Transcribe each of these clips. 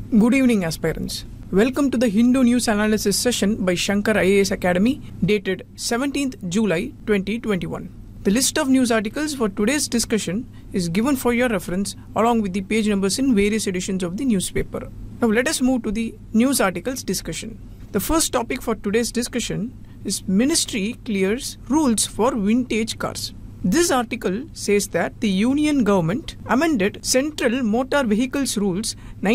Good evening, aspirants. Welcome to the Hindu News Analysis session by Shankar IAS Academy, dated 17th July 2021. The list of news articles for today's discussion is given for your reference along with the page numbers in various editions of the newspaper. Now let us move to the news articles discussion. The first topic for today's discussion is Ministry clears rules for vintage cars. This article says that the Union Government amended Central Motor Vehicles Rules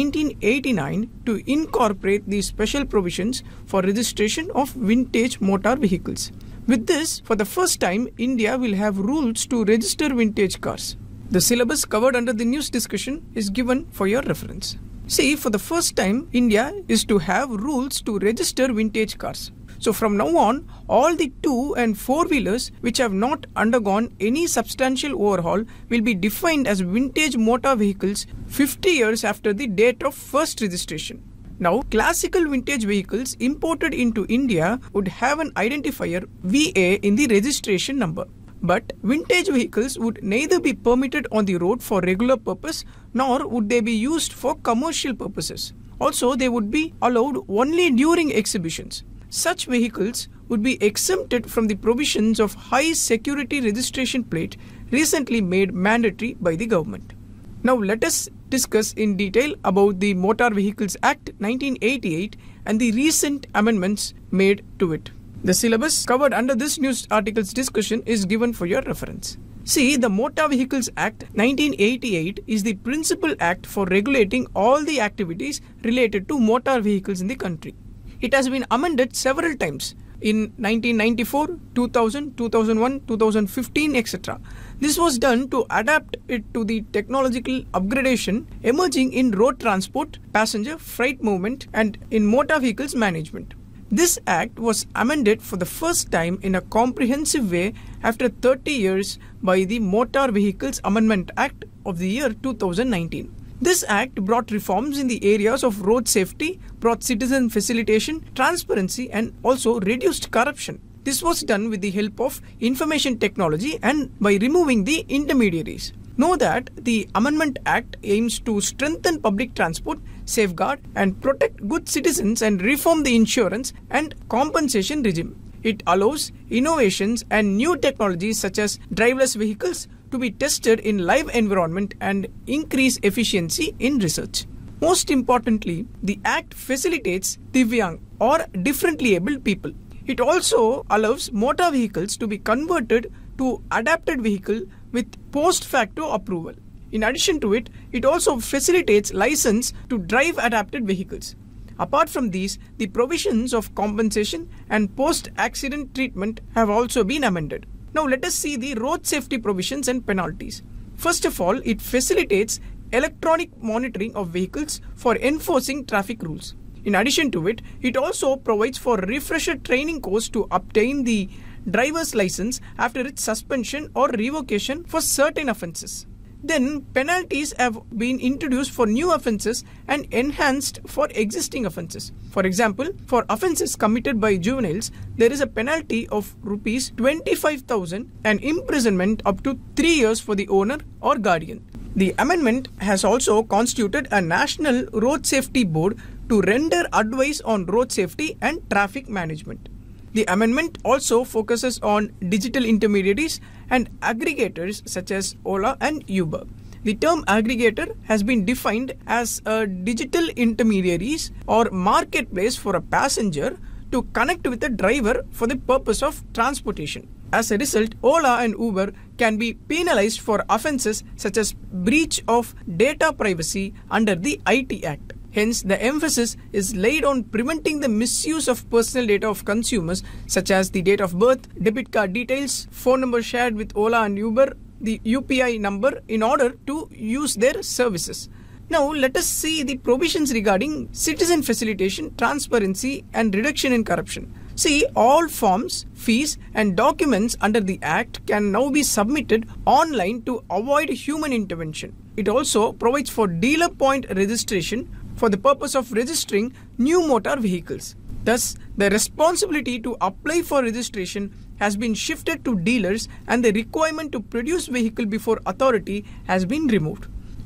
1989 to incorporate the special provisions for registration of vintage motor vehicles. With this, for the first time, India will have rules to register vintage cars. The syllabus covered under the news discussion is given for your reference. See, for the first time, India is to have rules to register vintage cars. So from now on, all the 2 and 4-wheelers which have not undergone any substantial overhaul will be defined as vintage motor vehicles 50 years after the date of first registration. Now, classical vintage vehicles imported into India would have an identifier VA in the registration number. But vintage vehicles would neither be permitted on the road for regular purpose nor would they be used for commercial purposes. Also, they would be allowed only during exhibitions. Such vehicles would be exempted from the provisions of high security registration plate recently made mandatory by the government. Now let us discuss in detail about the Motor Vehicles Act 1988 and the recent amendments made to it. The syllabus covered under this news article's discussion is given for your reference. See, the Motor Vehicles Act 1988 is the principal act for regulating all the activities related to motor vehicles in the country. It has been amended several times in 1994, 2000, 2001, 2015, etc. This was done to adapt it to the technological upgradation emerging in road transport, passenger, freight movement, and in motor vehicles management. This act was amended for the first time in a comprehensive way after 30 years by the Motor Vehicles Amendment Act of the year 2019. This act brought reforms in the areas of road safety, brought citizen facilitation, transparency, and also reduced corruption. This was done with the help of information technology and by removing the intermediaries. Know that the Amendment Act aims to strengthen public transport, safeguard and protect good citizens and reform the insurance and compensation regime. It allows innovations and new technologies such as driverless vehicles to be tested in live environment and increase efficiency in research. Most importantly, the Act facilitates Divyang or differently abled people. It also allows motor vehicles to be converted to adapted vehicle with post facto approval. In addition to it, it also facilitates license to drive adapted vehicles. Apart from these, the provisions of compensation and post-accident treatment have also been amended. Now let us see the road safety provisions and penalties. First of all, it facilitates electronic monitoring of vehicles for enforcing traffic rules. In addition to it, it also provides for refresher training course to obtain the driver's license after its suspension or revocation for certain offences. Then penalties have been introduced for new offences and enhanced for existing offences. For example, for offences committed by juveniles, there is a penalty of Rs 25,000 and imprisonment up to 3 years for the owner or guardian. The amendment has also constituted a National Road Safety Board to render advice on road safety and traffic management. The amendment also focuses on digital intermediaries and aggregators such as Ola and Uber. The term aggregator has been defined as a digital intermediaries or marketplace for a passenger to connect with a driver for the purpose of transportation. As a result, Ola and Uber can be penalized for offences such as breach of data privacy under the IT Act. Hence, the emphasis is laid on preventing the misuse of personal data of consumers such as the date of birth, debit card details, phone number shared with Ola and Uber, the UPI number in order to use their services. Now, let us see the provisions regarding citizen facilitation, transparency and reduction in corruption. See, all forms, fees and documents under the Act can now be submitted online to avoid human intervention. It also provides for dealer point registration for the purpose of registering new motor vehicles. Thus, the responsibility to apply for registration has been shifted to dealers and the requirement to produce vehicle before authority has been removed.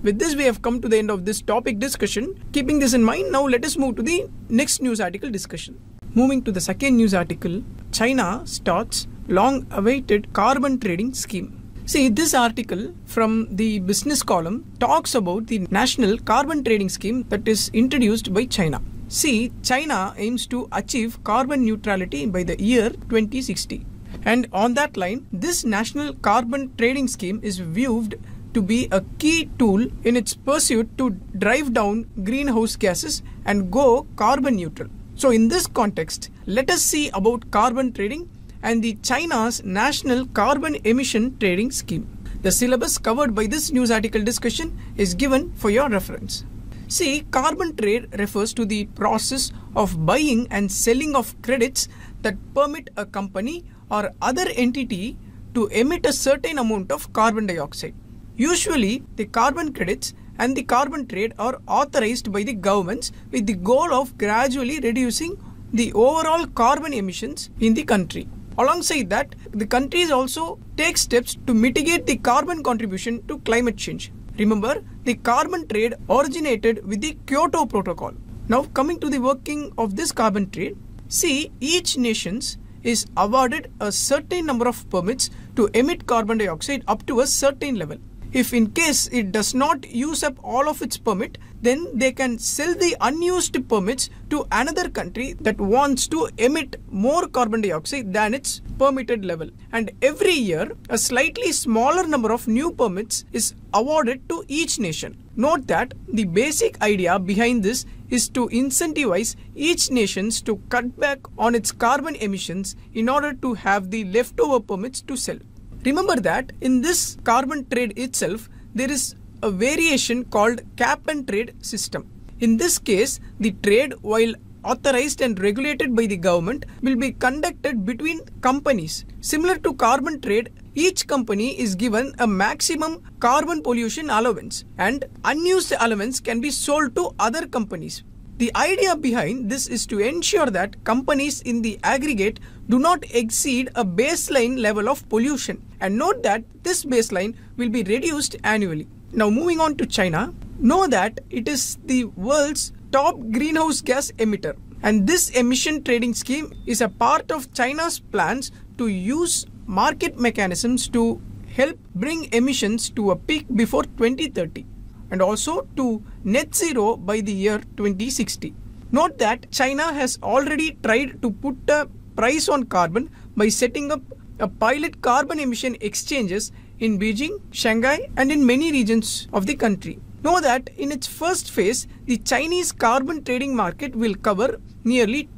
With this, we have come to the end of this topic discussion. Keeping this in mind, now let us move to the next news article discussion. Moving to the second news article, China starts long-awaited carbon trading scheme. See, this article from the business column talks about the national carbon trading scheme that is introduced by China. See, China aims to achieve carbon neutrality by the year 2060. And on that line, this national carbon trading scheme is viewed to be a key tool in its pursuit to drive down greenhouse gases and go carbon neutral. So in this context, let us see about carbon trading and the China's national carbon emission trading scheme. The syllabus covered by this news article discussion is given for your reference. See, carbon trade refers to the process of buying and selling of credits that permit a company or other entity to emit a certain amount of carbon dioxide. Usually, the carbon credits and the carbon trade are authorized by the governments with the goal of gradually reducing the overall carbon emissions in the country. Alongside that, the countries also take steps to mitigate the carbon contribution to climate change. Remember, the carbon trade originated with the Kyoto Protocol. Now coming to the working of this carbon trade, see, each nation is awarded a certain number of permits to emit carbon dioxide up to a certain level. If in case it does not use up all of its permit, then they can sell the unused permits to another country that wants to emit more carbon dioxide than its permitted level. And every year, a slightly smaller number of new permits is awarded to each nation. Note that the basic idea behind this is to incentivize each nation to cut back on its carbon emissions in order to have the leftover permits to sell. Remember that in this carbon trade itself, there is a variation called cap and trade system. In this case, the trade, while authorized and regulated by the government, will be conducted between companies. Similar to carbon trade, each company is given a maximum carbon pollution allowance, and unused allowance can be sold to other companies. The idea behind this is to ensure that companies in the aggregate do not exceed a baseline level of pollution, and note that this baseline will be reduced annually. Now moving on to China, know that it is the world's top greenhouse gas emitter, and this emission trading scheme is a part of China's plans to use market mechanisms to help bring emissions to a peak before 2030. And also to net zero by the year 2060. Note that China has already tried to put a price on carbon by setting up a pilot carbon emission exchanges in Beijing, Shanghai, and in many regions of the country. Know that in its first phase, the Chinese carbon trading market will cover nearly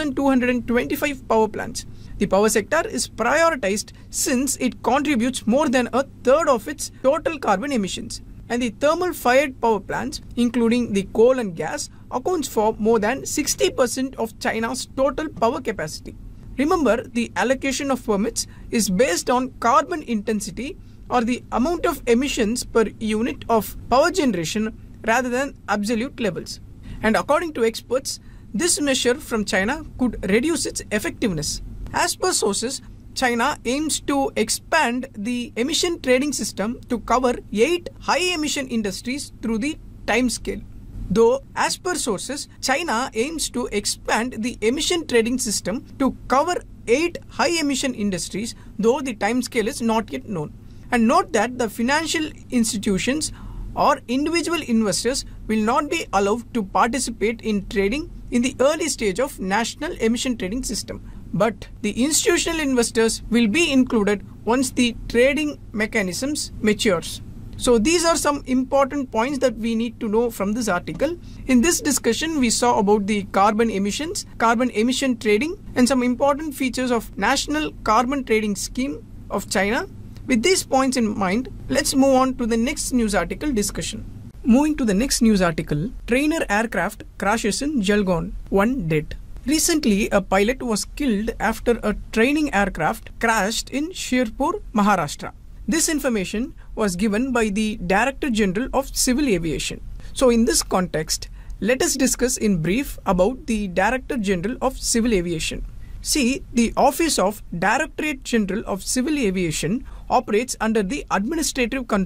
2,225 power plants. The power sector is prioritized since it contributes more than a third of its total carbon emissions. And the thermal-fired power plants, including the coal and gas, accounts for more than 60% of China's total power capacity. Remember, the allocation of permits is based on carbon intensity or the amount of emissions per unit of power generation rather than absolute levels. And according to experts, this measure from China could reduce its effectiveness. As per sources, China aims to expand the emission trading system to cover 8 high-emission industries through the timescale. Though, as per sources, China aims to expand the emission trading system to cover 8 high-emission industries, though the timescale is not yet known. And note that the financial institutions or individual investors will not be allowed to participate in trading in the early stage of national emission trading system. But the institutional investors will be included once the trading mechanisms matures. So these are some important points that we need to know from this article. In this discussion, we saw about the carbon emissions, carbon emission trading, and some important features of National Carbon Trading Scheme of China. With these points in mind, let's move on to the next news article discussion. Moving to the next news article, trainer aircraft crashes in Jalgaon, 1 dead. Recently, a pilot was killed after a training aircraft crashed in Shirpur, Maharashtra. This information was given by the Director General of Civil Aviation. So in this context, let us discuss in brief about the Director General of Civil Aviation. See, the Office of Directorate General of Civil Aviation operates under the administrative control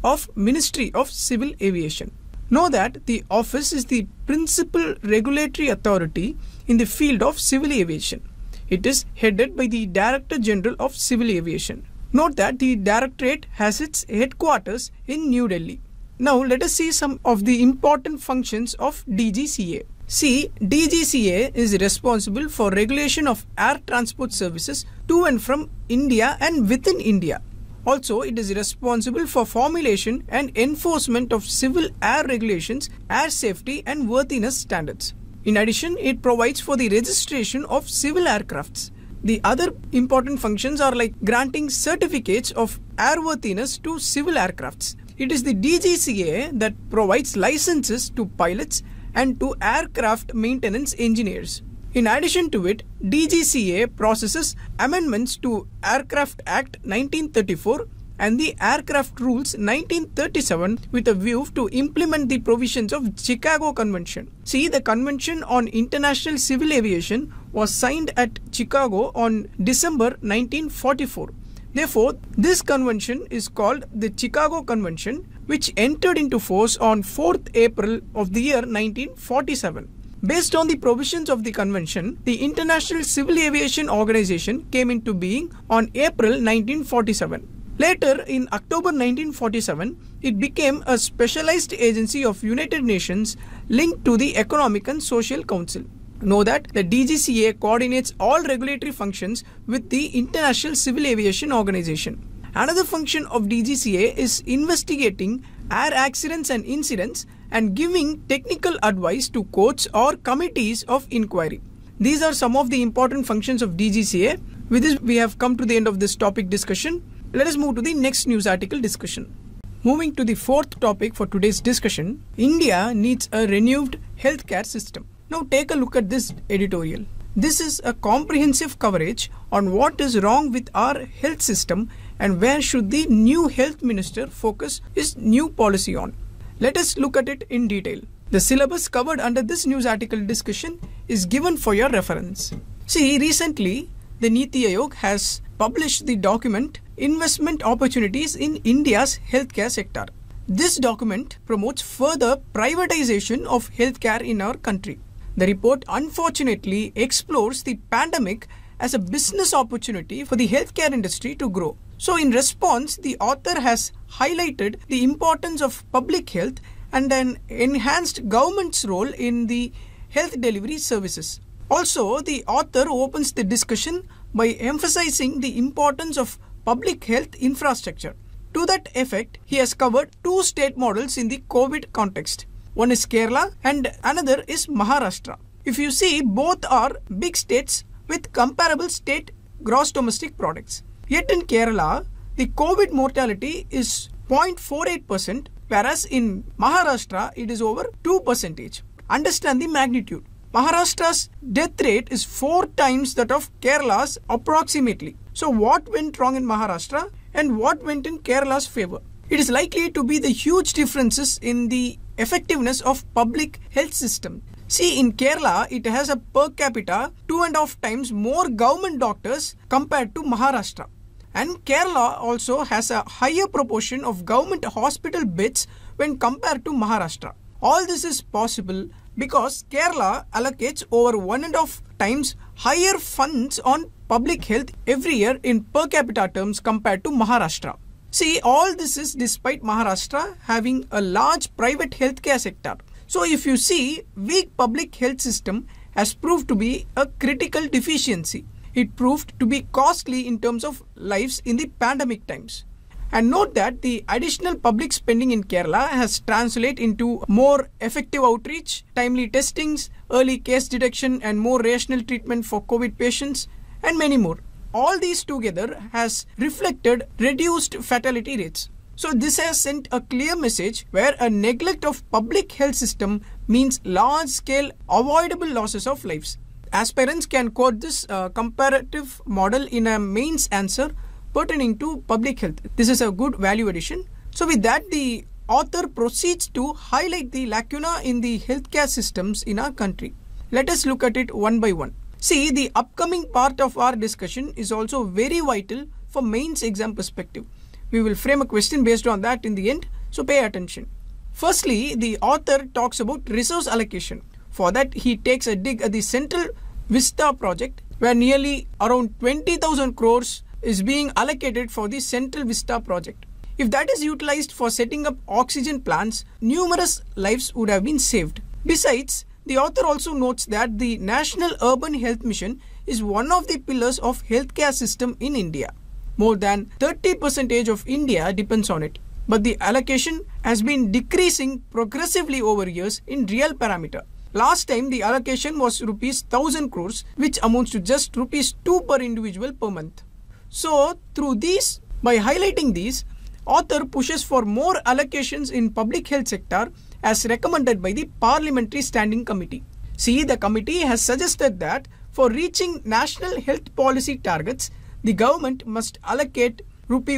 of Ministry of Civil Aviation. Know that the office is the principal regulatory authority in the field of civil aviation. It is headed by the Director General of Civil Aviation. Note that the Directorate has its headquarters in New Delhi. Now let us see some of the important functions of DGCA. See, DGCA is responsible for regulation of air transport services to and from India and within India. Also, it is responsible for formulation and enforcement of civil air regulations, air safety and worthiness standards. In addition, it provides for the registration of civil aircrafts. The other important functions are like granting certificates of airworthiness to civil aircrafts. It is the DGCA that provides licenses to pilots and to aircraft maintenance engineers. In addition to it, DGCA processes amendments to Aircraft Act 1934 and the Aircraft Rules 1937 with a view to implement the provisions of Chicago Convention. See, the Convention on International Civil Aviation was signed at Chicago on December 1944. Therefore, this convention is called the Chicago Convention, which entered into force on 4th April of the year 1947. Based on the provisions of the convention, the International Civil Aviation Organization came into being on April 1947. Later, in October 1947, it became a specialized agency of United Nations linked to the Economic and Social Council. Know that the DGCA coordinates all regulatory functions with the International Civil Aviation Organization. Another function of DGCA is investigating air accidents and incidents and giving technical advice to courts or committees of inquiry. These are some of the important functions of DGCA. With this, we have come to the end of this topic discussion. Let us move to the next news article discussion. Moving to the fourth topic for today's discussion, India needs a renewed healthcare system. Now take a look at this editorial. This is a comprehensive coverage on what is wrong with our health system and where should the new health minister focus his new policy on. Let us look at it in detail. The syllabus covered under this news article discussion is given for your reference. See, recently the Niti Aayog has published the document Investment Opportunities in India's Healthcare Sector. This document promotes further privatization of healthcare in our country. The report unfortunately explores the pandemic as a business opportunity for the healthcare industry to grow. So in response, the author has highlighted the importance of public health and an enhanced government's role in the health delivery services. Also, the author opens the discussion by emphasizing the importance of public health infrastructure. To that effect, he has covered two state models in the COVID context. One is Kerala and another is Maharashtra. If you see, both are big states with comparable state gross domestic products. Yet in Kerala, the COVID mortality is 0.48%, whereas in Maharashtra, it is over 2%. Understand the magnitude. Maharashtra's death rate is 4 times that of Kerala's approximately. So what went wrong in Maharashtra and what went in Kerala's favor? It is likely to be the huge differences in the effectiveness of public health system. See, in Kerala, it has a per capita 2.5 times more government doctors compared to Maharashtra. And Kerala also has a higher proportion of government hospital beds when compared to Maharashtra. All this is possible because Kerala allocates over 1.5 times higher funds on public health every year in per capita terms compared to Maharashtra. See, all this is despite Maharashtra having a large private healthcare sector. So if you see, weak public health system has proved to be a critical deficiency. It proved to be costly in terms of lives in the pandemic times. And note that the additional public spending in Kerala has translated into more effective outreach, timely testings, early case detection and more rational treatment for COVID patients and many more. All these together has reflected reduced fatality rates. So this has sent a clear message where a neglect of public health system means large scale avoidable losses of lives. Aspirants can quote this comparative model in a mains answer pertaining to public health. This is a good value addition. So with that, the author proceeds to highlight the lacuna in the healthcare systems in our country. Let us look at it one by one. See, the upcoming part of our discussion is also very vital for mains exam perspective. We will frame a question based on that in the end, so pay attention. Firstly, the author talks about resource allocation. For that, he takes a dig at the Central Vista project, where nearly around 20,000 crores is being allocated for the Central Vista project. If that is utilized for setting up oxygen plants, numerous lives would have been saved. Besides, the author also notes that the National Urban Health Mission is one of the pillars of healthcare system in India. More than 30% of India depends on it. But the allocation has been decreasing progressively over years in real parameter. Last time the allocation was rupees 1000 crores, which amounts to just rupees 2 per individual per month. So by highlighting these, author pushes for more allocations in public health sector as recommended by the Parliamentary Standing Committee. See, the committee has suggested that for reaching national health policy targets, the government must allocate rupee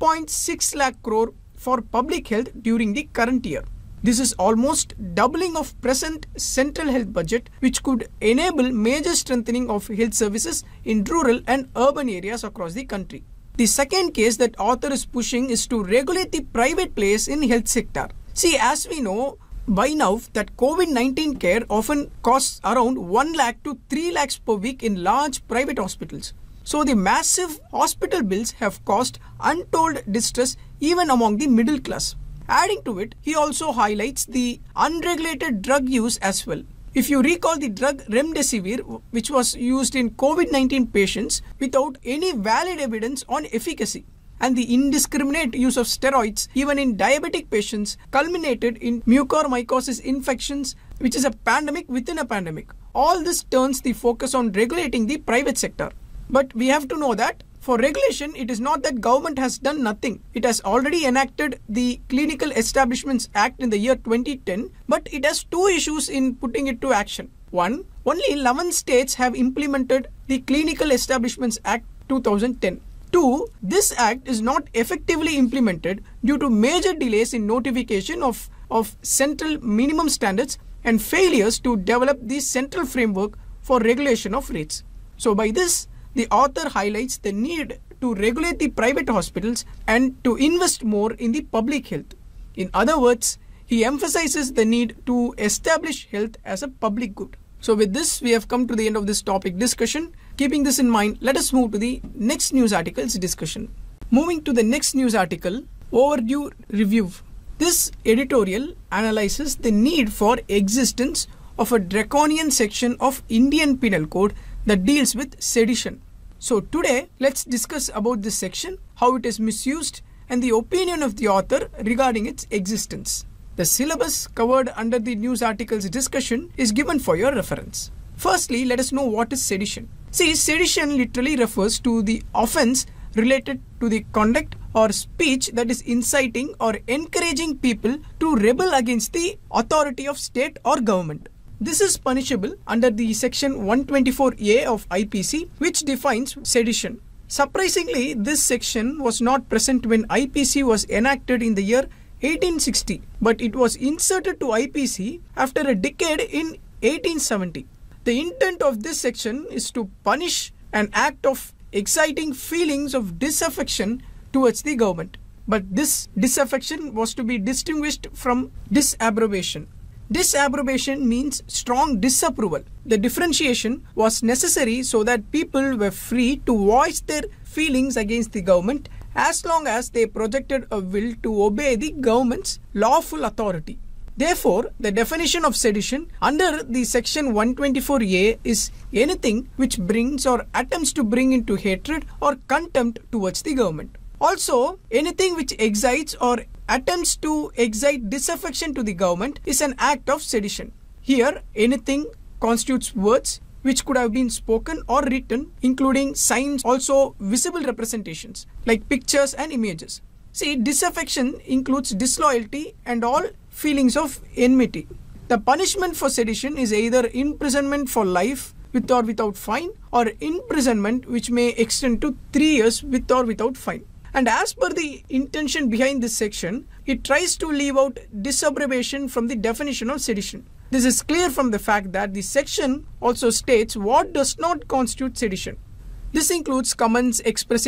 1.6 lakh crore for public health during the current year. This is almost doubling of present central health budget, which could enable major strengthening of health services in rural and urban areas across the country. The second case that author is pushing is to regulate the private players in health sector. See, as we know by now that COVID-19 care often costs around 1 lakh to 3 lakhs per week in large private hospitals. So the massive hospital bills have caused untold distress even among the middle class. Adding to it, he also highlights the unregulated drug use as well. If you recall the drug Remdesivir, which was used in COVID-19 patients without any valid evidence on efficacy, and the indiscriminate use of steroids even in diabetic patients culminated in mucormycosis infections, which is a pandemic within a pandemic. All this turns the focus on regulating the private sector. But we have to know that for regulation, it is not that government has done nothing. It has already enacted the Clinical Establishments Act in the year 2010, but it has two issues in putting it to action. One, only 11 states have implemented the Clinical Establishments Act 2010. Two, this act is not effectively implemented due to major delays in notification of central minimum standards and failures to develop the central framework for regulation of rates. So by this, the author highlights the need to regulate the private hospitals and to invest more in the public health. In other words, he emphasizes the need to establish health as a public good. So with this, we have come to the end of this topic discussion. Keeping this in mind, let us move to the next news article's discussion. Moving to the next news article, Overdue Review. This editorial analyzes the need for existence of a draconian section of Indian Penal Code that deals with sedition. So today, let's discuss about this section, how it is misused, and the opinion of the author regarding its existence. The syllabus covered under the news article's discussion is given for your reference. Firstly, let us know what is sedition. See, sedition literally refers to the offense related to the conduct or speech that is inciting or encouraging people to rebel against the authority of state or government. This is punishable under the section 124A of IPC, which defines sedition. Surprisingly, this section was not present when IPC was enacted in the year 1860, but it was inserted to IPC after a decade in 1870. The intent of this section is to punish an act of exciting feelings of disaffection towards the government. But this disaffection was to be distinguished from disapprobation. Disapprobation means strong disapproval. The differentiation was necessary so that people were free to voice their feelings against the government as long as they projected a will to obey the government's lawful authority. Therefore, the definition of sedition under the section 124A is anything which brings or attempts to bring into hatred or contempt towards the government. Also, anything which excites or attempts to excite disaffection to the government is an act of sedition. Here, anything constitutes words which could have been spoken or written, including signs, also visible representations like pictures and images. See, disaffection includes disloyalty and all feelings of enmity. The punishment for sedition is either imprisonment for life with or without fine, or imprisonment which may extend to 3 years with or without fine. And as per the intention behind this section, it tries to leave out disapprobation from the definition of sedition. This is clear from the fact that the section also states what does not constitute sedition. This includes comments expressing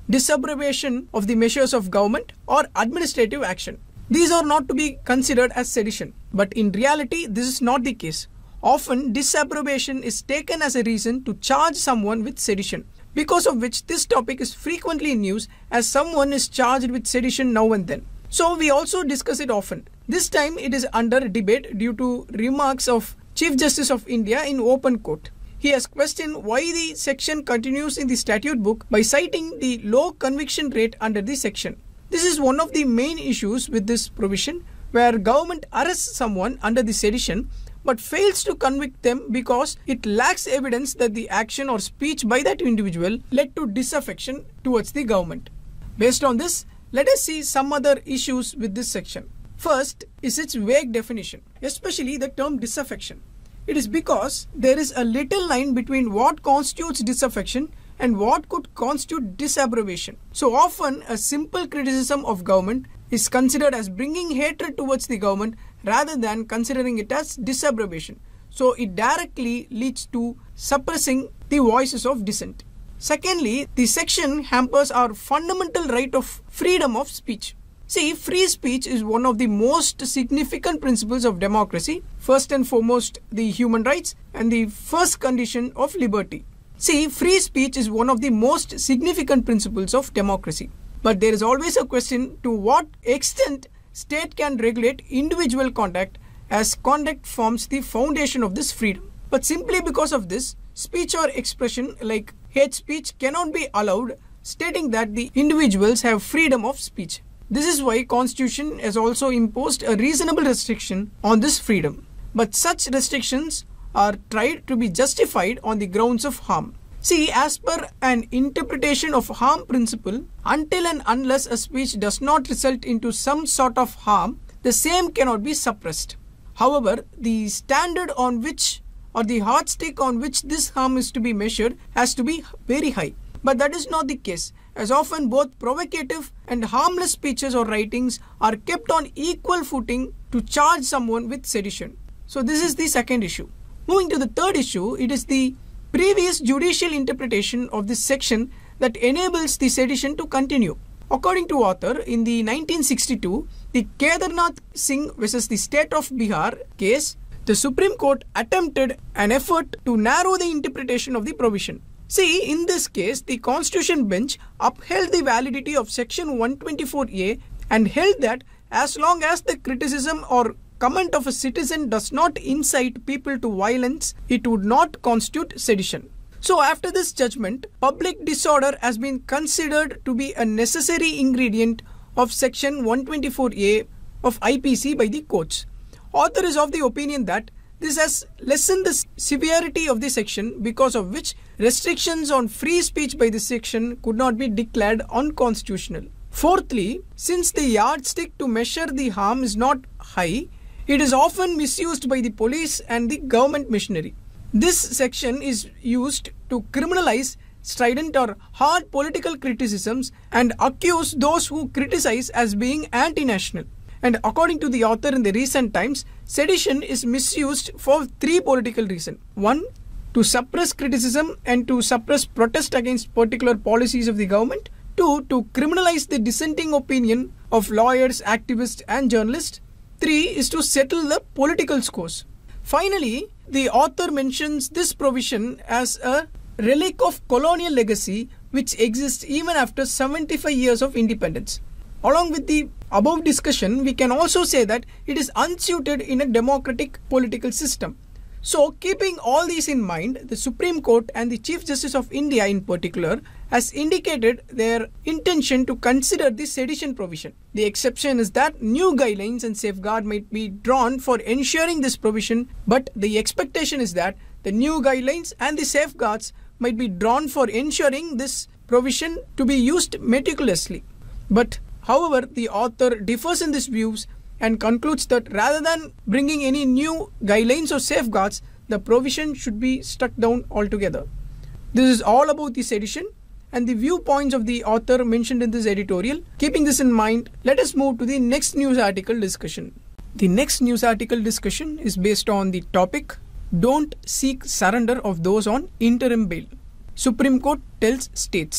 disabrogation of the measures of government or administrative action. These are not to be considered as sedition, but in reality this is not the case. Often disabrogation is taken as a reason to charge someone with sedition, because of which this topic is frequently in news as someone is charged with sedition now and then. So we also discuss it often. This time it is under debate due to remarks of Chief Justice of India in open court. He has questioned why the section continues in the statute book by citing the low conviction rate under the section. This is one of the main issues with this provision, where government arrests someone under the sedition but fails to convict them because it lacks evidence that the action or speech by that individual led to disaffection towards the government. Based on this, let us see some other issues with this section. First is its vague definition, especially the term disaffection. It is because there is a little line between what constitutes disaffection and what could constitute disabrogation. So often a simple criticism of government is considered as bringing hatred towards the government rather than considering it as disabrogation. So it directly leads to suppressing the voices of dissent. Secondly, the section hampers our fundamental right of freedom of speech. See, free speech is one of the most significant principles of democracy, first and foremost the human rights and the first condition of liberty. See, free speech is one of the most significant principles of democracy. But there is always a question to what extent state can regulate individual conduct, as conduct forms the foundation of this freedom. But simply because of this, speech or expression like hate speech cannot be allowed, stating that the individuals have freedom of speech. This is why Constitution has also imposed a reasonable restriction on this freedom. But such restrictions are tried to be justified on the grounds of harm. See, as per an interpretation of harm principle, until and unless a speech does not result into some sort of harm, the same cannot be suppressed. However, the standard on which or the yardstick on which this harm is to be measured has to be very high. But that is not the case, as often both provocative and harmless speeches or writings are kept on equal footing to charge someone with sedition. So this is the second issue. Moving to the third issue, it is the previous judicial interpretation of this section that enables the sedition to continue. According to author, in the 1962, the Kedarnath Singh versus the State of Bihar case, the Supreme Court attempted an effort to narrow the interpretation of the provision. See, in this case, the Constitution Bench upheld the validity of Section 124A and held that as long as the criticism or comment of a citizen does not incite people to violence, it would not constitute sedition. So after this judgment, public disorder has been considered to be a necessary ingredient of Section 124A of IPC by the courts. Author is of the opinion that this has lessened the severity of the section, because of which restrictions on free speech by the section could not be declared unconstitutional. Fourthly, since the yardstick to measure the harm is not high, it is often misused by the police and the government machinery. This section is used to criminalize strident or hard political criticisms and accuse those who criticize as being anti-national. And according to the author, in the recent times, sedition is misused for three political reasons. 1. To suppress criticism and to suppress protest against particular policies of the government. 2. To criminalize the dissenting opinion of lawyers, activists and journalists. 3. Is to settle the political scores. Finally, the author mentions this provision as a relic of colonial legacy which exists even after 75 years of independence. Along with the above discussion, we can also say that it is unsuited in a democratic political system. So, keeping all these in mind, the Supreme Court and the Chief Justice of India in particular has indicated their intention to consider the sedition provision. The exception is that new guidelines and safeguards might be drawn for ensuring this provision, but the expectation is that the new guidelines and the safeguards might be drawn for ensuring this provision to be used meticulously. But however, the author differs in these views and concludes that rather than bringing any new guidelines or safeguards, the provision should be struck down altogether. This is all about the sedition and the viewpoints of the author mentioned in this editorial. Keeping this in mind, let us move to the next news article discussion. The next news article discussion is based on the topic, Don't Seek Surrender of Those on Interim Bail. Supreme Court tells states.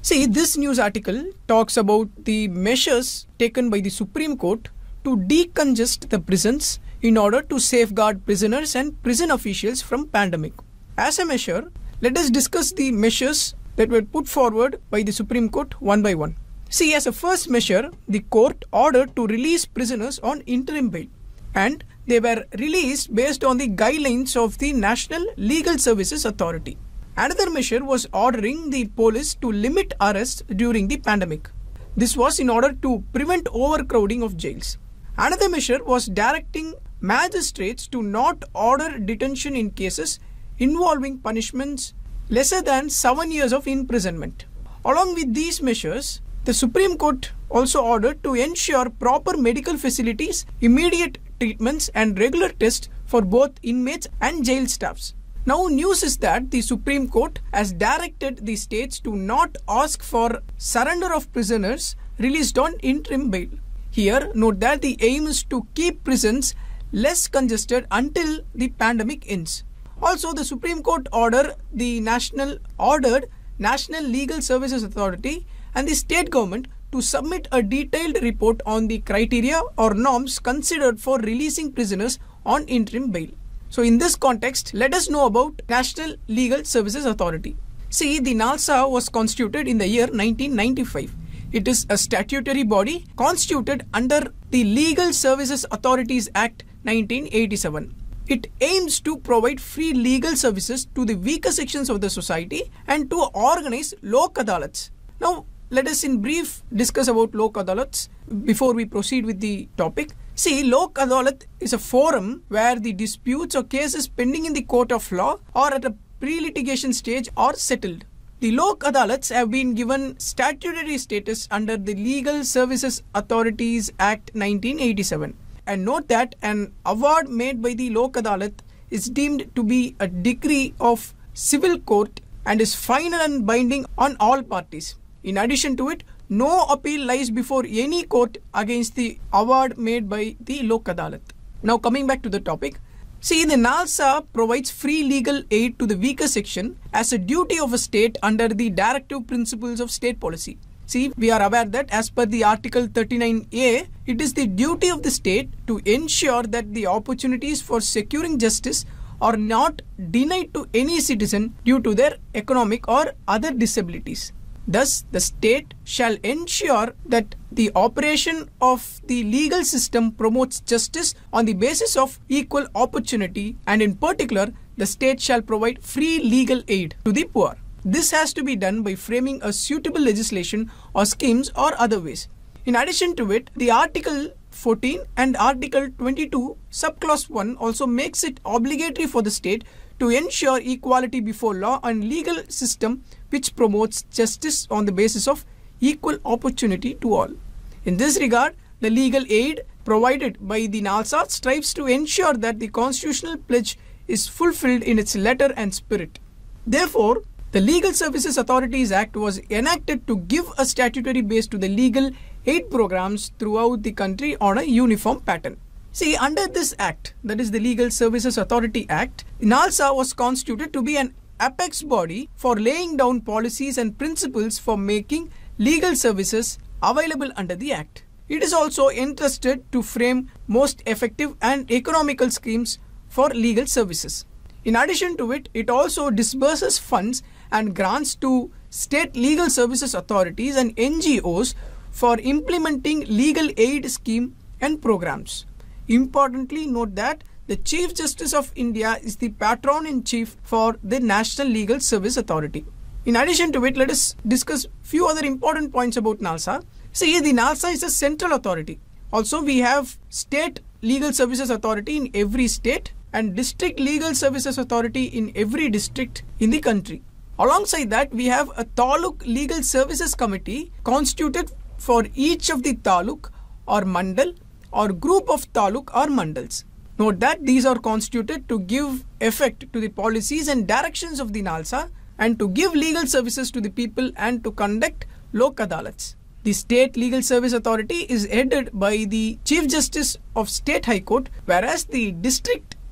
See, this news article talks about the measures taken by the Supreme Court to decongest the prisons in order to safeguard prisoners and prison officials from pandemic. As a measure, let us discuss the measures that were put forward by the Supreme Court one by one. See, as a first measure, the court ordered to release prisoners on interim bail, and they were released based on the guidelines of the National Legal Services Authority. Another measure was ordering the police to limit arrests during the pandemic. This was in order to prevent overcrowding of jails. Another measure was directing magistrates to not order detention in cases involving punishments lesser than 7 years of imprisonment. Along with these measures, the Supreme Court also ordered to ensure proper medical facilities, immediate treatments and regular tests for both inmates and jail staffs. Now news is that the Supreme Court has directed the states to not ask for surrender of prisoners released on interim bail. Here, note that the aim is to keep prisons less congested until the pandemic ends. Also, the Supreme Court ordered National Legal Services Authority and the state government to submit a detailed report on the criteria or norms considered for releasing prisoners on interim bail. So in this context, let us know about National Legal Services Authority. See, the NALSA was constituted in the year 1995. It is a statutory body constituted under the Legal Services Authorities Act 1987. It aims to provide free legal services to the weaker sections of the society and to organize Lok Adalats. Now, let us in brief discuss about Lok Adalats before we proceed with the topic. See, Lok Adalat is a forum where the disputes or cases pending in the court of law or at a pre-litigation stage are settled. The Lok Adalats have been given statutory status under the Legal Services Authorities Act 1987. And note that an award made by the Lok Adalat is deemed to be a decree of civil court and is final and binding on all parties. In addition to it, no appeal lies before any court against the award made by the Lok Adalat. Now coming back to the topic. See, the NALSA provides free legal aid to the weaker section as a duty of a state under the directive principles of state policy. See, we are aware that as per the Article 39A, it is the duty of the state to ensure that the opportunities for securing justice are not denied to any citizen due to their economic or other disabilities. Thus, the state shall ensure that the operation of the legal system promotes justice on the basis of equal opportunity, and in particular, the state shall provide free legal aid to the poor. This has to be done by framing a suitable legislation or schemes or other ways. In addition to it, the Article 14 and Article 22 subclause 1 also makes it obligatory for the state to ensure equality before law and legal system which promotes justice on the basis of equal opportunity to all. In this regard, the legal aid provided by the NALSA strives to ensure that the constitutional pledge is fulfilled in its letter and spirit. Therefore, the Legal Services Authorities Act was enacted to give a statutory base to the legal aid programs throughout the country on a uniform pattern. See, under this act, that is the Legal Services Authority Act, NALSA was constituted to be an apex body for laying down policies and principles for making legal services available under the Act. It is also entrusted to frame most effective and economical schemes for legal services. In addition to it, it also disburses funds and grants to state legal services authorities and NGOs for implementing legal aid scheme and programs. Importantly, note that the Chief Justice of India is the patron-in-chief for the National Legal Service Authority. In addition to it, let us discuss few other important points about NALSA. See, the NALSA is a central authority. Also, we have State Legal Services Authority in every state and District Legal Services Authority in every district in the country. Alongside that, we have a Taluk Legal Services Committee constituted for each of the Taluk or Mandal or group of Taluk or Mandals. Note that these are constituted to give effect to the policies and directions of the NALSA and to give legal services to the people and to conduct Lok Adalats. The State Legal Service Authority is headed by the Chief Justice of State High Court, whereas the District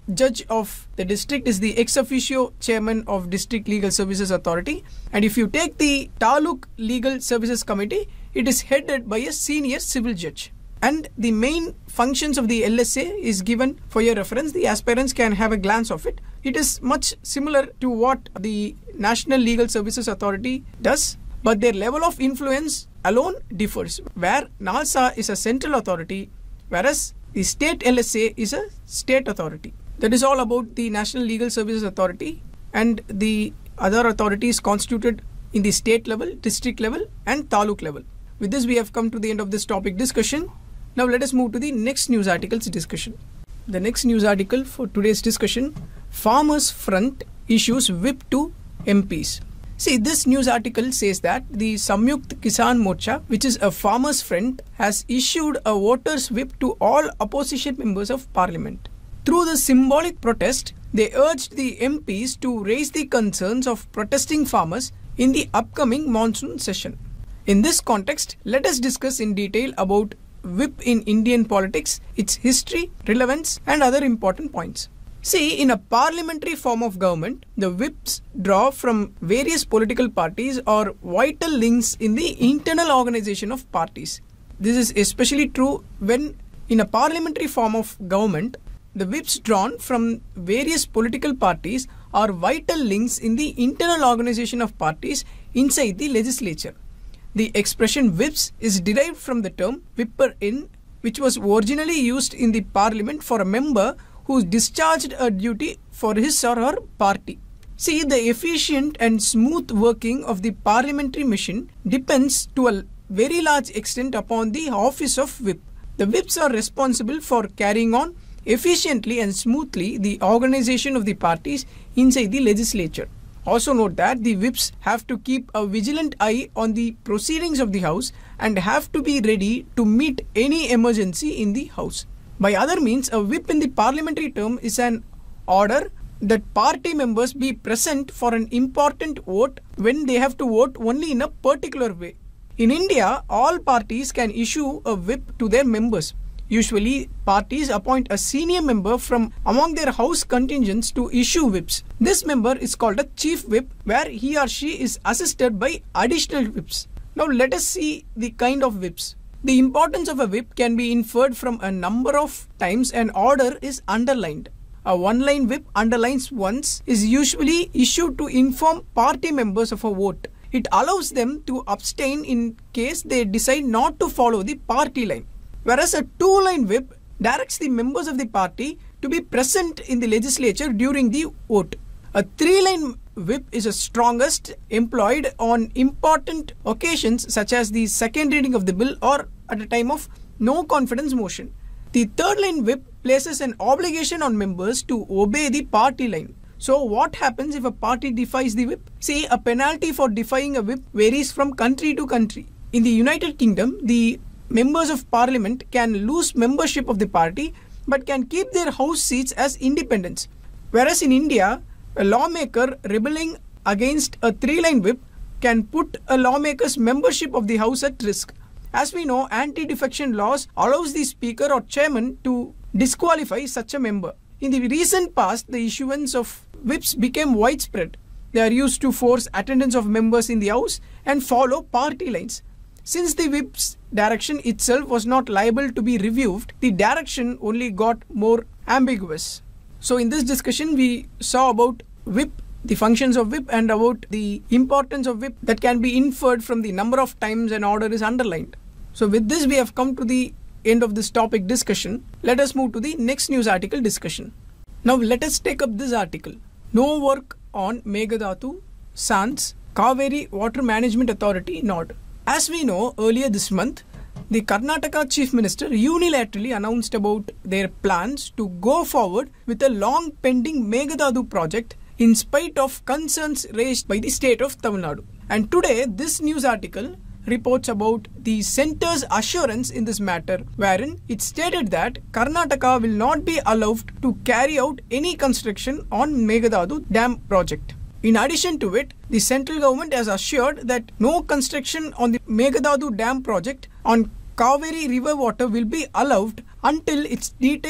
judge of the district is the ex officio chairman of District Legal Services Authority. And if you take the Taluk Legal Services Committee, it is headed by a senior civil judge. And the main functions of the LSA is given for your reference. The aspirants can have a glance of it. It is much similar to what the National Legal Services Authority does, but their level of influence alone differs, where NALSA is a central authority, whereas the state LSA is a state authority. That is all about the National Legal Services Authority, and the other authorities constituted in the state level, district level and taluk level. With this, we have come to the end of this topic discussion. Now let us move to the next news article's discussion. The next news article for today's discussion: Farmers Front issues whip to MPs. See, this news article says that the Samyukt Kisan Morcha, which is a farmers' front, has issued a voters' whip to all opposition members of parliament. Through the symbolic protest, they urged the MPs to raise the concerns of protesting farmers in the upcoming monsoon session. In this context, let us discuss in detail about whip in Indian politics, its history, relevance, and other important points. See, in a parliamentary form of government, the whips draw from various political parties or vital links in the internal organization of parties. This is especially true when, in a parliamentary form of government, the whips drawn from various political parties are vital links in the internal organization of parties inside the legislature. The expression whips is derived from the term whipper in, which was originally used in the parliament for a member who discharged a duty for his or her party. See, the efficient and smooth working of the parliamentary machine depends to a very large extent upon the office of whip. The whips are responsible for carrying on efficiently and smoothly the organization of the parties inside the legislature. Also note that the whips have to keep a vigilant eye on the proceedings of the house and have to be ready to meet any emergency in the house. By other means, a whip in the parliamentary term is an order that party members be present for an important vote when they have to vote only in a particular way. In India, all parties can issue a whip to their members. Usually, parties appoint a senior member from among their house contingents to issue whips. This member is called a chief whip, where he or she is assisted by additional whips. Now let us see the kind of whips. The importance of a whip can be inferred from a number of times an order is underlined. A one-line whip underlines once is usually issued to inform party members of a vote. It allows them to abstain in case they decide not to follow the party line. Whereas a two-line whip directs the members of the party to be present in the legislature during the vote. A three-line whip is the strongest employed on important occasions such as the second reading of the bill or at a time of no confidence motion. The third line whip places an obligation on members to obey the party line. So what happens if a party defies the whip? See, a penalty for defying a whip varies from country to country. In the United Kingdom, the members of parliament can lose membership of the party but can keep their house seats as independents. Whereas in India, a lawmaker rebelling against a three-line whip can put a lawmaker's membership of the house at risk. As we know, anti-defection laws allows the speaker or chairman to disqualify such a member. In the recent past, the issuance of whips became widespread. They are used to force attendance of members in the house and follow party lines. Since the whip's direction itself was not liable to be reviewed, the direction only got more ambiguous. So in this discussion, we saw about whip, the functions of whip, and about the importance of whip that can be inferred from the number of times an order is underlined. So with this, we have come to the end of this topic discussion. Let us move to the next news article discussion. Now let us take up this article. No work on Meghadathu, Sans, Kaveri Water Management Authority nod. As we know, earlier this month, the Karnataka Chief Minister unilaterally announced about their plans to go forward with a long pending Meghadathu project in spite of concerns raised by the state of Tamil Nadu. And today, this news article reports about the centre's assurance in this matter, wherein it stated that Karnataka will not be allowed to carry out any construction on Meghadathu Dam project. In addition to it, the central government has assured that no construction on the Meghadathu Dam project on Kaveri river water will be allowed until its detailed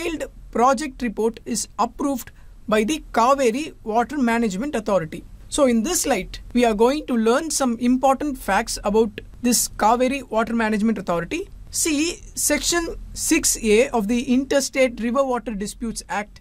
project report is approved by the Kaveri Water Management Authority. So in this light, we are going to learn some important facts about this Kaveri Water Management Authority. See, Section 6A of the Interstate River Water Disputes Act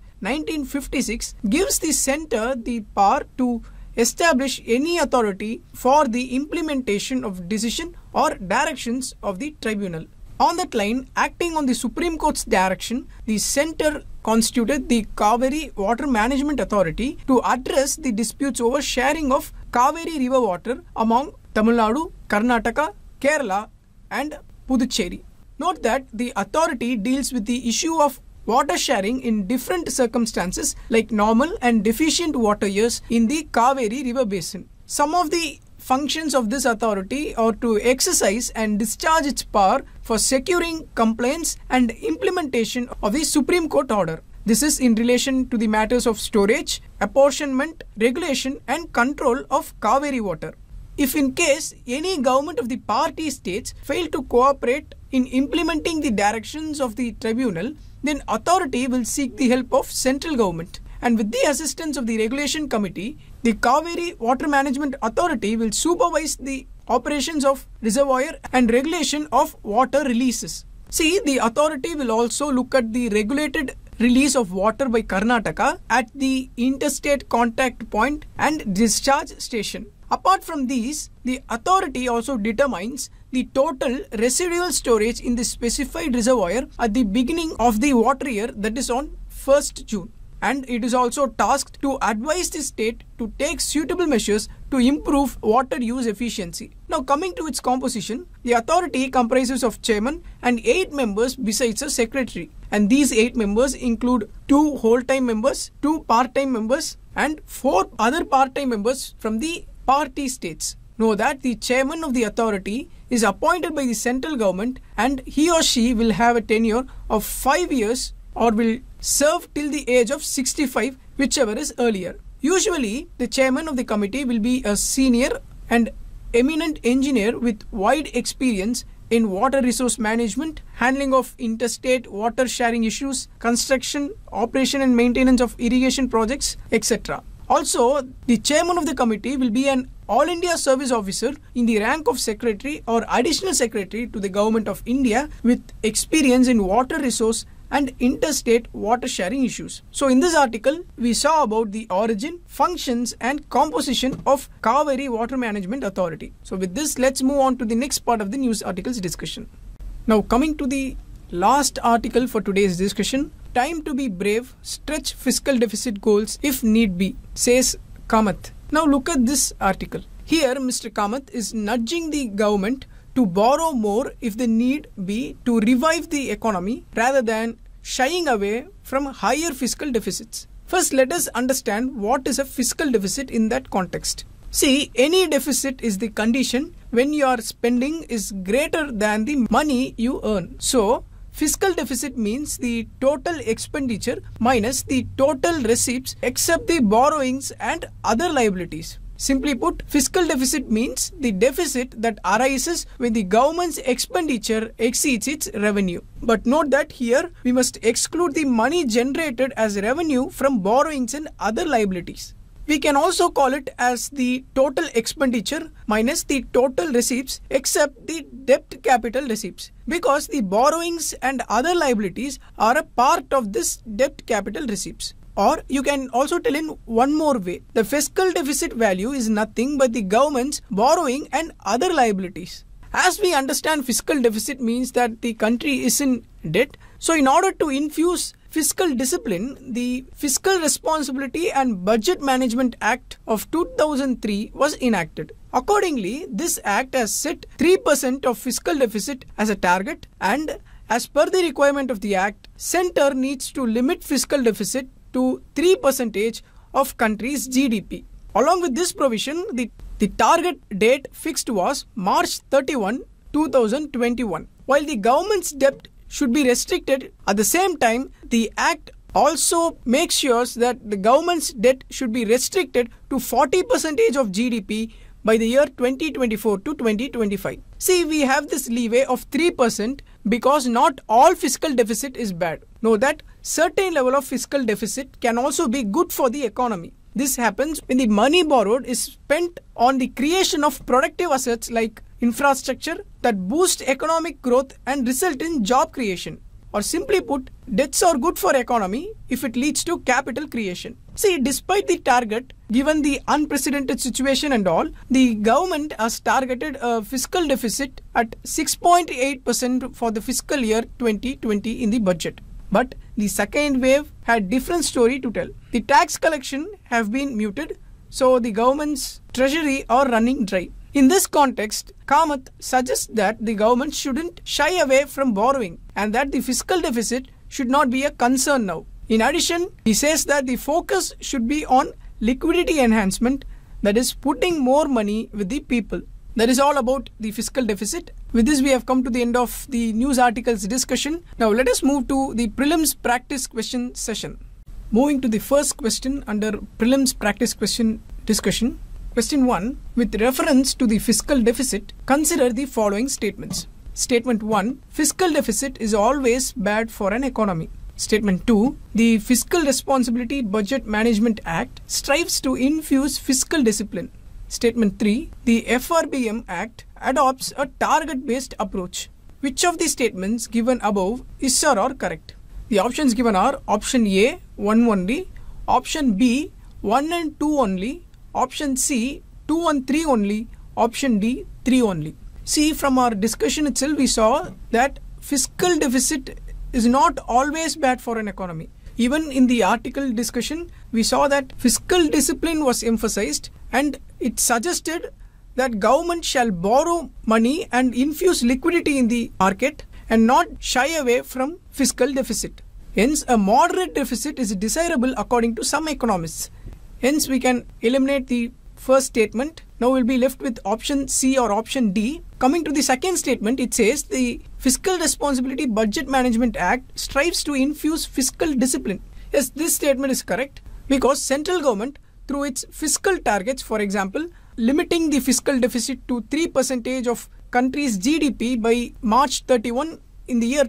1956 gives the centre the power to establish any authority for the implementation of decision or directions of the tribunal. On that line, acting on the Supreme Court's direction, the centre constituted the Kaveri Water Management Authority to address the disputes over sharing of Kaveri river water among Tamil Nadu, Karnataka, Kerala and Puducherry. Note that the authority deals with the issue of water sharing in different circumstances like normal and deficient water years in the Kaveri river basin. Some of the functions of this authority are to exercise and discharge its power for securing compliance and implementation of the Supreme Court order. This is in relation to the matters of storage, apportionment, regulation and control of Kaveri water. If in case any government of the party states fail to cooperate in implementing the directions of the tribunal, then authority will seek the help of central government. And with the assistance of the Regulation Committee, the Kaveri Water Management Authority will supervise the operations of reservoir and regulation of water releases. See, the authority will also look at the regulated release of water by Karnataka at the interstate contact point and discharge station. Apart from these, the authority also determines the total residual storage in the specified reservoir at the beginning of the water year, that is on 1st June. And it is also tasked to advise the state to take suitable measures to improve water use efficiency. Now coming to its composition, the authority comprises of chairman and 8 members besides a secretary. And these 8 members include 2 whole-time members, 2 part-time members and 4 other part-time members from the party states. Know that the chairman of the authority is appointed by the central government and he or she will have a tenure of 5 years or will serve till the age of 65, whichever is earlier. Usually, the chairman of the committee will be a senior and eminent engineer with wide experience in water resource management, handling of interstate water sharing issues, construction, operation and maintenance of irrigation projects, etc. Also, the chairman of the committee will be an All India Service Officer in the rank of Secretary or Additional Secretary to the Government of India with experience in water resource and interstate water sharing issues. So in this article, we saw about the origin, functions and composition of Kaveri Water Management Authority. So with this, let's move on to the next part of the news article's discussion. Now coming to the last article for today's discussion, time to be brave, stretch fiscal deficit goals if need be, says Kamath. Now look at this article. Here Mr. Kamath is nudging the government to borrow more if the need be to revive the economy rather than shying away from higher fiscal deficits. First, let us understand what is a fiscal deficit in that context. See, any deficit is the condition when your spending is greater than the money you earn. So, fiscal deficit means the total expenditure minus the total receipts except the borrowings and other liabilities. Simply put, fiscal deficit means the deficit that arises when the government's expenditure exceeds its revenue. But note that here we must exclude the money generated as revenue from borrowings and other liabilities. We can also call it as the total expenditure minus the total receipts except the debt capital receipts, because the borrowings and other liabilities are a part of this debt capital receipts. Or you can also tell in one more way. The fiscal deficit value is nothing but the government's borrowing and other liabilities. As we understand, fiscal deficit means that the country is in debt. So in order to infuse fiscal discipline, the Fiscal Responsibility and Budget Management Act of 2003 was enacted. Accordingly, this act has set 3% of fiscal deficit as a target, and as per the requirement of the act, centre needs to limit fiscal deficit to 3% of country's GDP. Along with this provision, the target date fixed was March 31, 2021. While the government's debt should be restricted, at the same time, the Act also makes sure that the government's debt should be restricted to 40% of GDP by the year 2024 to 2025. See, we have this leeway of 3% because not all fiscal deficit is bad. Know that certain level of fiscal deficit can also be good for the economy. This happens when the money borrowed is spent on the creation of productive assets like infrastructure that boost economic growth and result in job creation. Or simply put, debts are good for economy if it leads to capital creation. See, despite the target, given the unprecedented situation and all, the government has targeted a fiscal deficit at 6.8% for the fiscal year 2020 in the budget. But the second wave had different story to tell. The tax collection have been muted, so the government's treasury are running dry. In this context, Kamath suggests that the government shouldn't shy away from borrowing and that the fiscal deficit should not be a concern now. In addition, he says that the focus should be on liquidity enhancement, that is putting more money with the people. That is all about the fiscal deficit. With this, we have come to the end of the news articles discussion. Now let us move to the prelims practice question session. Moving to the first question under prelims practice question discussion. Question 1. With reference to the fiscal deficit, consider the following statements. Statement 1. Fiscal deficit is always bad for an economy. Statement 2. The Fiscal Responsibility Budget Management Act strives to infuse fiscal discipline. Statement 3. The FRBM Act adopts a target-based approach. Which of the statements given above is sir or correct? The options given are option A, 1 only, option B, 1 and 2 only, option C, 2 and 3 only, option D, 3 only. See, from our discussion itself, we saw that fiscal deficit is not always bad for an economy. Even in the article discussion, we saw that fiscal discipline was emphasized and it suggested that government shall borrow money and infuse liquidity in the market and not shy away from fiscal deficit. Hence, a moderate deficit is desirable according to some economists. Hence, we can eliminate the first statement. Now we'll be left with option C or option D. Coming to the second statement, it says the Fiscal Responsibility Budget Management Act strives to infuse fiscal discipline. Yes, this statement is correct because central government, through its fiscal targets, for example, limiting the fiscal deficit to 3% of country's GDP by March 31 in the year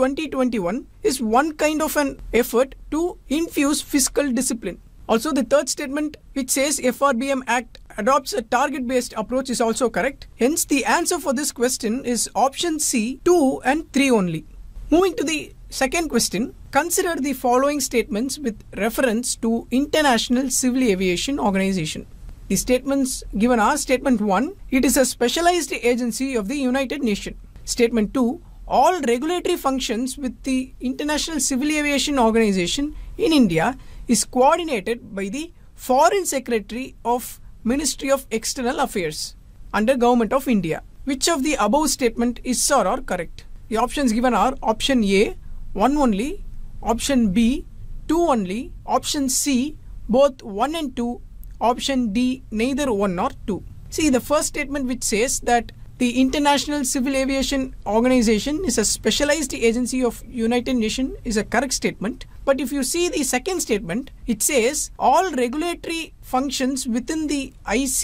2021 is one kind of an effort to infuse fiscal discipline. Also, the third statement, which says FRBM Act adopts a target-based approach, is also correct. Hence, the answer for this question is option C, 2 and 3 only. Moving to the second question, consider the following statements with reference to International Civil Aviation Organization. The statements given are: Statement 1, it is a specialized agency of the United Nations. Statement 2, all regulatory functions with the International Civil Aviation Organization in India is coordinated by the Foreign Secretary of Ministry of External Affairs under Government of India. Which of the above statement is sir or correct? The options given are option A, 1 only, option B, 2 only, option C, both 1 and 2, option D, neither 1 nor 2. See, the first statement which says that the International Civil Aviation Organization is a specialized agency of United Nations is a correct statement. But if you see the second statement, it says all regulatory functions within the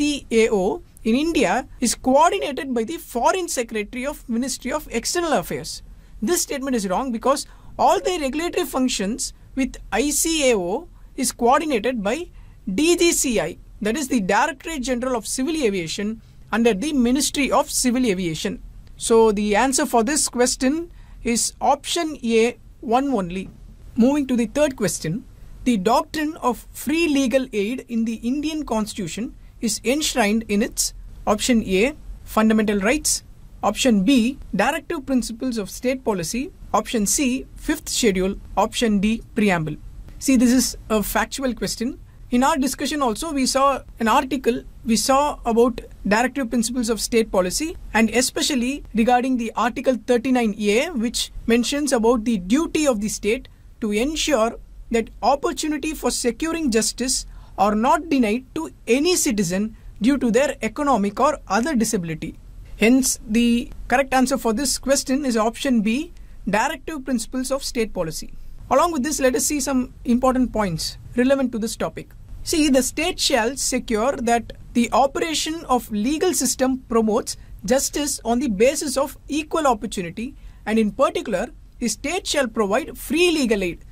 ICAO in India is coordinated by the Foreign Secretary of Ministry of External Affairs. This statement is wrong because all the regulatory functions with ICAO is coordinated by DGCI, that is the Directorate General of Civil Aviation under the Ministry of Civil Aviation. So the answer for this question is option A, 1 only. Moving to the third question, the doctrine of free legal aid in the Indian Constitution is enshrined in its option A, fundamental rights, option B, directive principles of state policy, option C, 5th schedule, option D, preamble. See, this is a factual question. In our discussion also, we saw an article, we saw about directive principles of state policy and especially regarding the article 39A, which mentions about the duty of the state to ensure that opportunity for securing justice are not denied to any citizen due to their economic or other disability. Hence, the correct answer for this question is option B, directive principles of state policy. Along with this, let us see some important points relevant to this topic. See, the state shall secure that the operation of legal system promotes justice on the basis of equal opportunity, and in particular, the state shall provide free legal aid.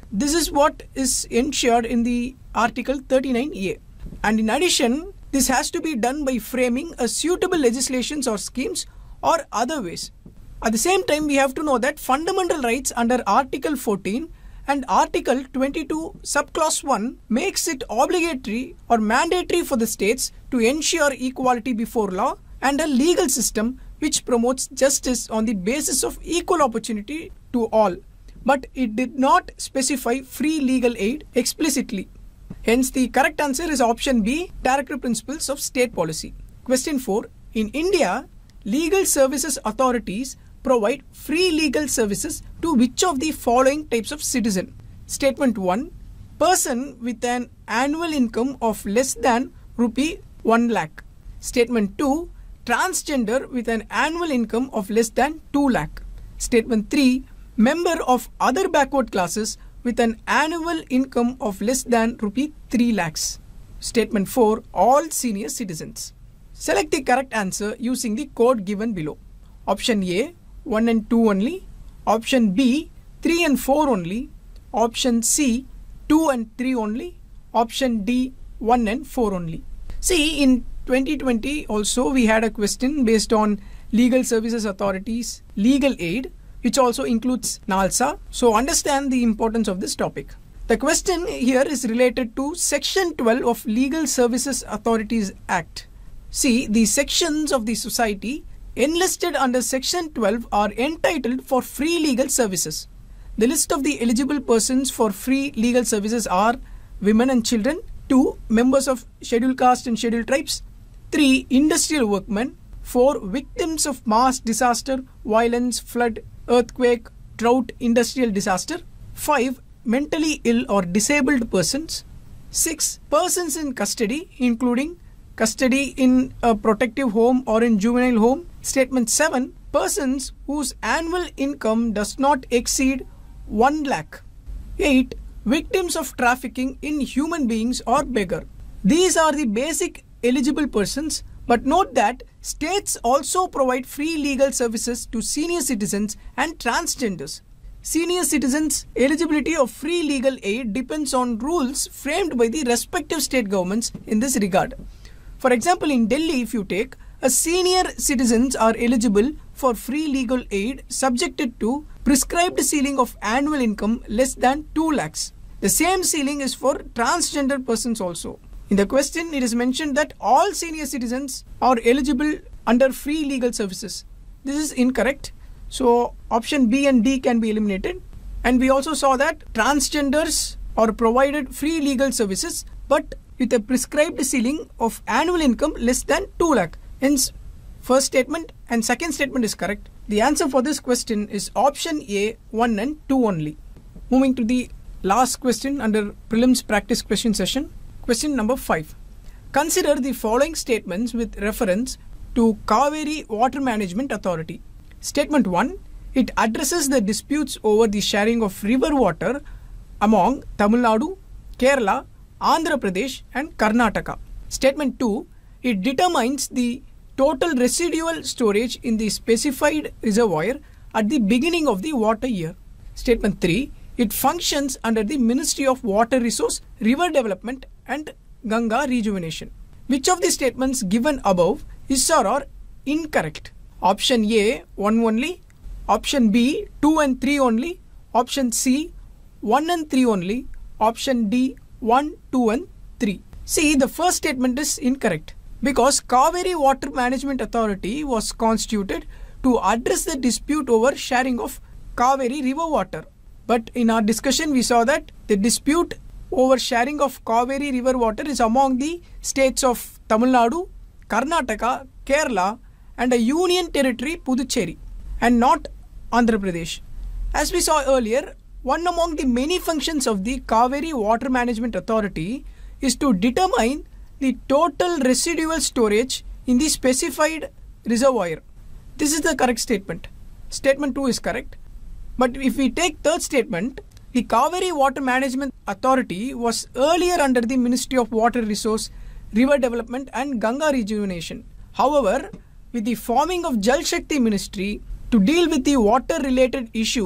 This is what is ensured in the Article 39A. And in addition, this has to be done by framing a suitable legislations or schemes or other ways. At the same time, we have to know that fundamental rights under Article 14 and Article 22 subclause 1 makes it obligatory or mandatory for the states to ensure equality before law and a legal system which promotes justice on the basis of equal opportunity to all. But it did not specify free legal aid explicitly. Hence, the correct answer is option B, Directive Principles of State Policy. Question 4. In India, legal services authorities provide free legal services to which of the following types of citizen? Statement 1. Person with an annual income of less than rupee 1 lakh. Statement 2. Transgender with an annual income of less than 2 lakh. Statement 3. Member of other backward classes with an annual income of less than rupee 3 lakhs. Statement 4. All senior citizens. Select the correct answer using the code given below. Option A, 1 and 2 only. Option B, 3 and 4 only. Option C, 2 and 3 only. Option D, 1 and 4 only. See, in 2020 also we had a question based on Legal Services Authorities legal aid, which also includes NALSA. So understand the importance of this topic. The question here is related to Section 12 of Legal Services Authorities Act. See, the sections of the society enlisted under Section 12 are entitled for free legal services. The list of the eligible persons for free legal services are women and children, 2. Members of scheduled caste and scheduled tribes, 3. Industrial workmen, 4. Victims of mass disaster, violence, flood, earthquake, drought, industrial disaster, 5. Mentally ill or disabled persons, 6. Persons in custody, including custody in a protective home or in juvenile home. Statement 7. Persons whose annual income does not exceed 1 lakh. 8. Victims of trafficking in human beings or beggar. These are the basic eligible persons, but note that states also provide free legal services to senior citizens and transgenders. Senior citizens' eligibility of free legal aid depends on rules framed by the respective state governments in this regard. For example, in Delhi, if you take, a senior citizens are eligible for free legal aid subjected to prescribed ceiling of annual income less than 2 lakhs. The same ceiling is for transgender persons also. In the question, it is mentioned that all senior citizens are eligible under free legal services. This is incorrect. So option B and D can be eliminated. And we also saw that transgenders are provided free legal services, but with a prescribed ceiling of annual income less than 2 lakh. Hence, first statement and second statement is correct. The answer for this question is option A, 1 and 2 only. Moving to the last question under prelims practice question session. Question number 5. Consider the following statements with reference to Kaveri Water Management Authority. Statement 1. It addresses the disputes over the sharing of river water among Tamil Nadu, Kerala, Andhra Pradesh and Karnataka. Statement 2. It determines the total residual storage in the specified reservoir at the beginning of the water year. Statement 3. It functions under the Ministry of Water Resource, River Development and Ganga Rejuvenation. Which of the statements given above is or are incorrect? Option A, 1 only. Option B, 2 and 3 only. Option C, 1 and 3 only. Option D, 1, 2 and 3. See, the first statement is incorrect because Kaveri Water Management Authority was constituted to address the dispute over sharing of Kaveri river water. But in our discussion, we saw that the dispute over sharing of Kaveri river water is among the states of Tamil Nadu, Karnataka, Kerala and a union territory Puducherry and not Andhra Pradesh. As we saw earlier, one among the many functions of the Kaveri Water Management Authority is to determine the total residual storage in the specified reservoir. This is the correct statement. Statement 2 is correct. But if we take third statement, the Kaveri Water Management Authority was earlier under the Ministry of Water Resource, River Development and Ganga Rejuvenation. However, with the forming of Jal Shakti Ministry to deal with the water related issues,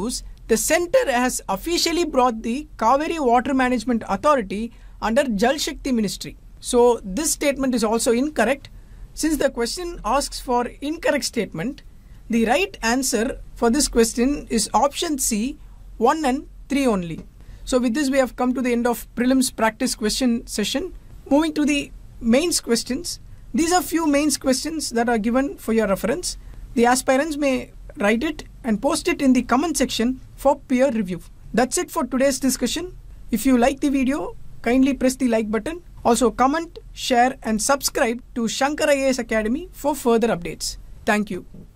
The center has officially brought the Kaveri Water Management Authority under Jal Shakti Ministry. So this statement is also incorrect. Since the question asks for incorrect statement, the right answer for this question is option C, 1 and 3 only. So with this we have come to the end of prelims practice question session. Moving to the mains questions. These are few mains questions that are given for your reference. The aspirants may write it and post it in the comment section for peer review. That's it for today's discussion. If you like the video, kindly press the like button. Also comment, share and subscribe to Shankar IAS Academy for further updates. Thank you.